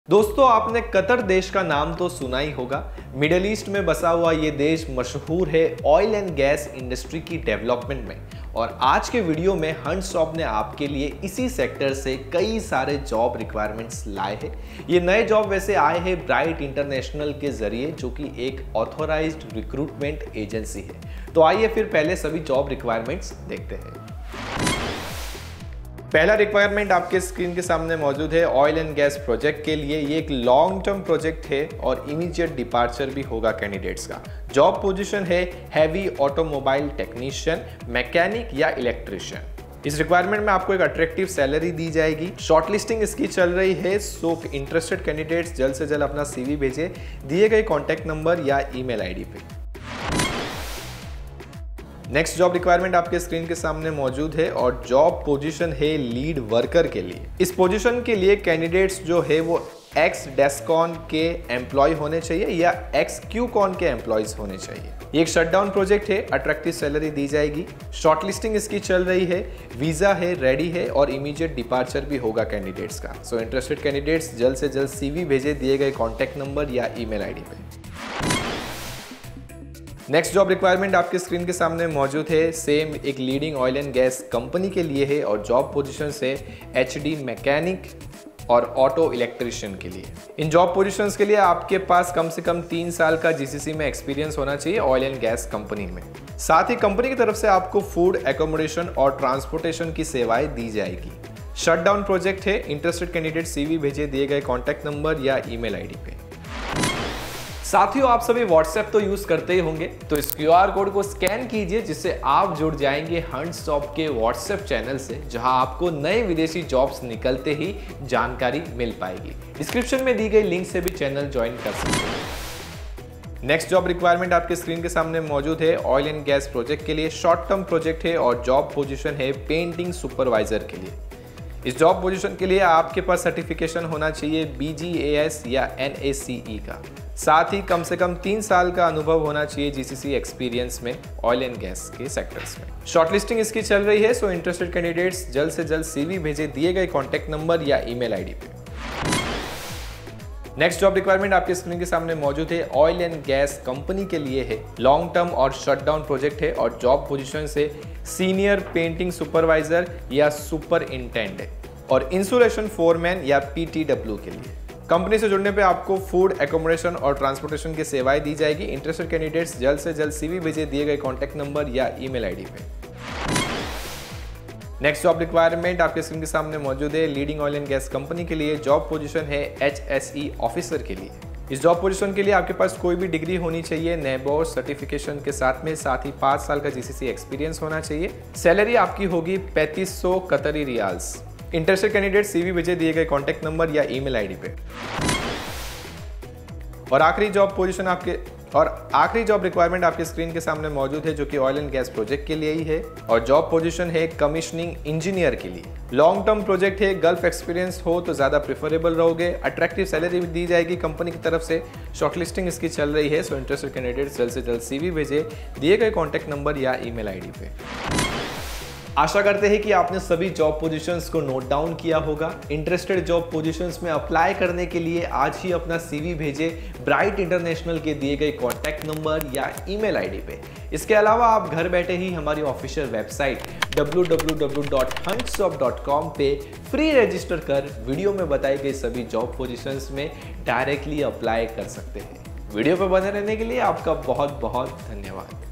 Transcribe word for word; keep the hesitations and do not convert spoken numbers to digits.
दोस्तों, आपने कतर देश का नाम तो सुना ही होगा। मिडिल ईस्ट में बसा हुआ ये देश मशहूर है ऑयल एंड गैस इंडस्ट्री की डेवलपमेंट में। और आज के वीडियो में हंटशॉप ने आपके लिए इसी सेक्टर से कई सारे जॉब रिक्वायरमेंट्स लाए हैं। ये नए जॉब वैसे आए हैं ब्राइट इंटरनेशनल के जरिए, जो कि एक ऑथोराइज्ड रिक्रूटमेंट एजेंसी है। तो आइए फिर पहले सभी जॉब रिक्वायरमेंट्स देखते हैं। पहला रिक्वायरमेंट आपके स्क्रीन के सामने मौजूद है ऑयल एंड गैस प्रोजेक्ट के लिए। ये एक लॉन्ग टर्म प्रोजेक्ट है और इमीडिएट डिपार्चर भी होगा कैंडिडेट्स का। जॉब पोजीशन है हैवी ऑटोमोबाइल टेक्नीशियन, मैकेनिक या इलेक्ट्रिशियन। इस रिक्वायरमेंट में आपको एक अट्रैक्टिव सैलरी दी जाएगी। शॉर्टलिस्टिंग इसकी चल रही है, सो इंटरेस्टेड कैंडिडेट्स जल्द से जल्द अपना सीवी भेजें दिए गए कॉन्टैक्ट नंबर या ईमेल आईडी पे। नेक्स्ट जॉब रिक्वायरमेंट आपके स्क्रीन के सामने मौजूद है और जॉब पोजीशन है लीड वर्कर के लिए। इस पोजीशन के लिए कैंडिडेट्स जो है वो एक्स डेस्कॉन के एम्प्लॉय होने चाहिए या एक्स क्यूकॉन के एम्प्लॉयज होने चाहिए। ये एक शटडाउन प्रोजेक्ट है, अट्रैक्टिव सैलरी दी जाएगी। शॉर्टलिस्टिंग इसकी चल रही है, वीजा है, रेडी है और इमीडिएट डिपार्चर भी होगा कैंडिडेट्स का। सो इंटरेस्टेड कैंडिडेट्स जल्द से जल्द सीवी भेजे दिए गए कॉन्टैक्ट नंबर या ईमेल आईडी पे। नेक्स्ट जॉब रिक्वायरमेंट आपके स्क्रीन के सामने मौजूद है, सेम एक leading oil and gas company के लिए है और जॉब पोजीशन से एचडी मैकेनिक और ऑटो इलेक्ट्रिशियन के लिए। इन जॉब पोजीशंस के लिए आपके पास कम से कम तीन साल का जीसीसी में एक्सपीरियंस होना चाहिए ऑयल एंड गैस कंपनी में। साथ ही कंपनी की तरफ से आपको फूड, एकोमोडेशन और ट्रांसपोर्टेशन की सेवाएं दी जाएगी। शटडाउन प्रोजेक्ट है। इंटरेस्टेड कैंडिडेट सीवी भेजे दिए गए कॉन्टैक्ट नंबर या ईमेल आईडी पे। साथियों, आप सभी व्हाट्सएप तो यूज करते ही होंगे, तो इस क्यूआर कोड को स्कैन कीजिए जिससे आप जुड़ जाएंगे हंटशॉप के व्हाट्सएप चैनल से, जहां आपको नए विदेशी जॉब्स निकलते ही जानकारी मिल पाएगी। डिस्क्रिप्शन में दी गई लिंक से भी चैनल ज्वाइन कर सकते हैं। नेक्स्ट जॉब रिक्वायरमेंट आपके स्क्रीन के सामने मौजूद है ऑयल एंड गैस प्रोजेक्ट के लिए। शॉर्ट टर्म प्रोजेक्ट है और जॉब पोजीशन है पेंटिंग सुपरवाइजर के लिए। इस जॉब पोजीशन के लिए आपके पास सर्टिफिकेशन होना चाहिए बीजीएएस या एनएसीई का। साथ ही कम से कम तीन साल का अनुभव होना चाहिए जीसीसी एक्सपीरियंस में ऑयल एंड गैस के सेक्टर्स में। शॉर्टलिस्टिंग इसकी चल रही है, सो इंटरेस्टेड कैंडिडेट्स जल्द से जल्द सीवी भेजे दिए गए कॉन्टैक्ट नंबर या ईमेल आईडी पे। नेक्स्ट जॉब रिक्वायरमेंट आपके स्क्रीन के सामने मौजूद है ऑयल एंड गैस कंपनी के लिए है। लॉन्ग टर्म और शटडाउन प्रोजेक्ट है और जॉब पोजीशन से सीनियर पेंटिंग सुपरवाइजर या सुपर इंटेंडेंट और इंसुलेशन फोरमैन या पीटीडब्ल्यू के लिए। कंपनी से जुड़ने पे आपको फूड, एकोमोडेशन और ट्रांसपोर्टेशन की सेवाएं दी जाएगी। इंटरेस्टेड कैंडिडेट्स जल्द से जल्द सीवी भेजे दिए गए कॉन्टैक्ट नंबर या ईमेल आईडी पे। नेक्स्ट जॉब रिक्वायरमेंट आपके स्क्रीन के सामने मौजूद है leading oil and gas company के लिए। जॉब पोजीशन है एचएसई ऑफिसर के लिए। इस जॉब पोजीशन के लिए आपके पास कोई भी डिग्री होनी चाहिए नेबोर सर्टिफिकेशन के साथ में, साथ ही पाँच साल का जीसीसी एक्सपीरियंस होना चाहिए। सैलरी आपकी होगी पैंतीस सौ कतरी रियाल्स। इंटरेस्टेड कैंडिडेट सीवी भेजे दिए गए कॉन्टैक्ट नंबर या ईमेल आईडी पे। और आखिरी जॉब पोजीशन आपके और आखिरी जॉब रिक्वायरमेंट आपके स्क्रीन के सामने मौजूद है, जो कि ऑयल एंड गैस प्रोजेक्ट के लिए ही है और जॉब पोजीशन है कमिश्निंग इंजीनियर के लिए। लॉन्ग टर्म प्रोजेक्ट है, गल्फ एक्सपीरियंस हो तो ज्यादा प्रेफरेबल रहोगे। अट्रैक्टिव सैलरी भी दी जाएगी कंपनी की तरफ से। शॉर्टलिस्टिंग इसकी चल रही है, सो इंटरेस्टेड कैंडिडेट जल्द से जल्द सीवी भेजे दिए गए कॉन्टैक्ट नंबर या ईमेल आईडी पे। आशा करते हैं कि आपने सभी जॉब पोजीशंस को नोट डाउन किया होगा। इंटरेस्टेड जॉब पोजीशंस में अप्लाई करने के लिए आज ही अपना सीवी भेजे ब्राइट इंटरनेशनल के दिए गए कॉन्टैक्ट नंबर या ईमेल आईडी पे। इसके अलावा आप घर बैठे ही हमारी official website W W W dot Huntshop dot com पे फ्री रजिस्टर कर वीडियो में बताई गई सभी जॉब पोजीशंस में डायरेक्टली अप्लाई कर सकते हैं। वीडियो पर बने रहने के लिए आपका बहुत बहुत धन्यवाद।